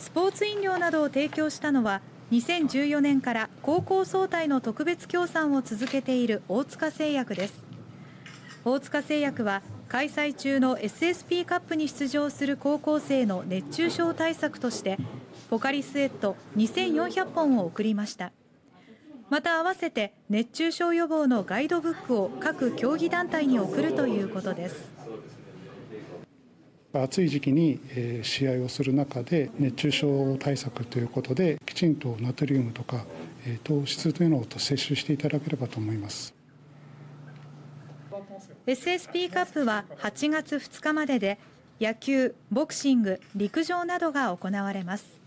スポーツ飲料などを提供したのは2014年から高校総体の特別協賛を続けている大塚製薬です。大塚製薬は開催中の SSP カップに出場する高校生の熱中症対策としてポカリスエット2400本を贈りました。また合わせて熱中症予防のガイドブックを各競技団体に送るということです。 暑い時期に試合をする中で熱中症対策ということできちんとナトリウムとか糖質というのを摂取していただければと思います。 SSP カップは8月2日までで野球、ボクシング、陸上などが行われます。